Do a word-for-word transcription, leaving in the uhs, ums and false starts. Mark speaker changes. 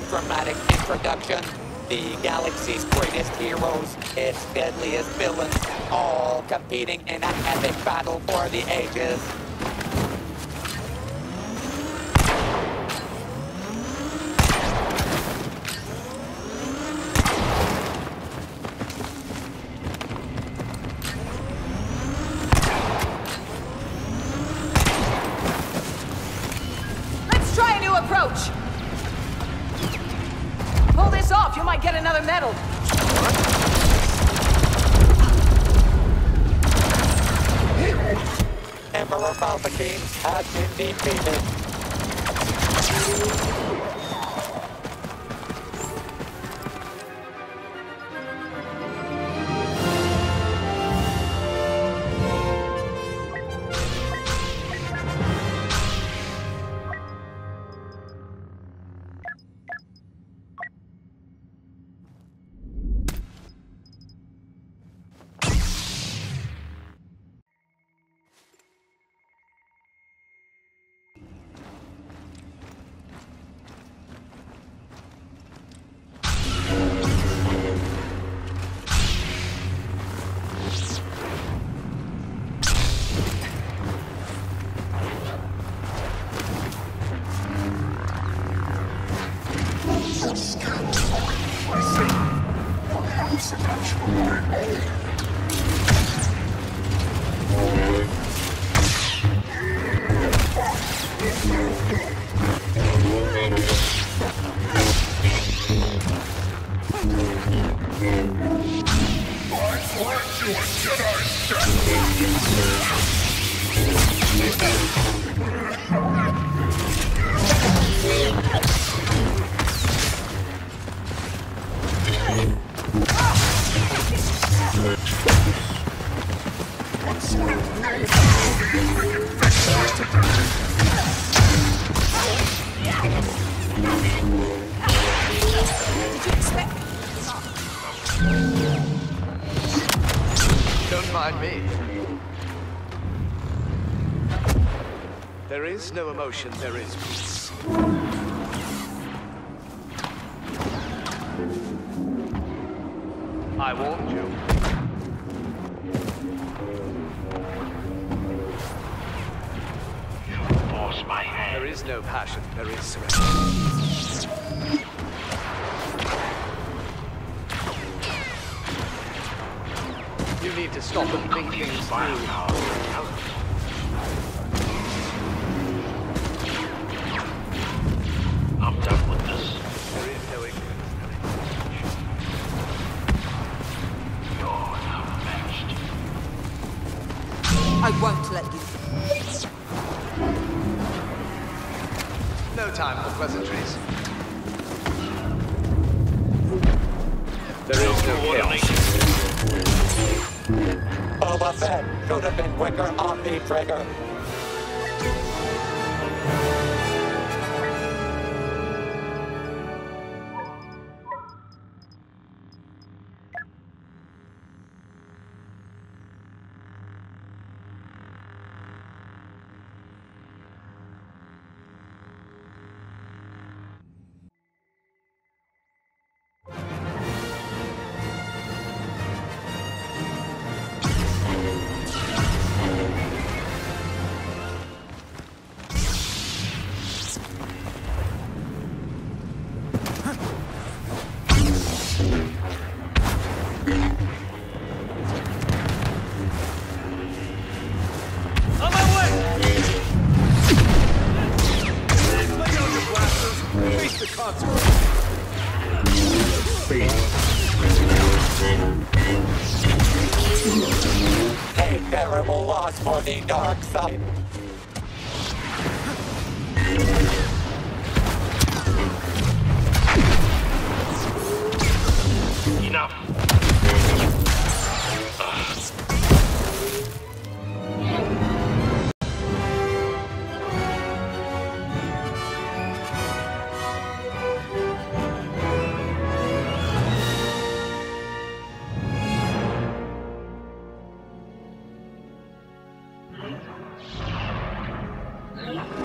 Speaker 1: dramatic introduction. The galaxy's greatest heroes, its deadliest villains, all competing in an epic battle for the ages.
Speaker 2: Let's try a new approach. Pull this off, you might get another medal.
Speaker 1: Emperor Palpatine has been defeated.
Speaker 3: Don't mind me. There is no emotion, there is peace. I warned you.
Speaker 4: You force my hand.
Speaker 3: There is no passion, there is surrender. You need to stop and think things through.
Speaker 4: I'm done with this.
Speaker 3: There is no ignorance, no explanation.
Speaker 4: You're outmatched.
Speaker 2: I won't let you.
Speaker 3: No time for pleasantries. There is no chaos.
Speaker 1: Boba Fett should have been quicker on the trigger. A terrible loss for the dark side.
Speaker 4: Enough.
Speaker 5: Thank you.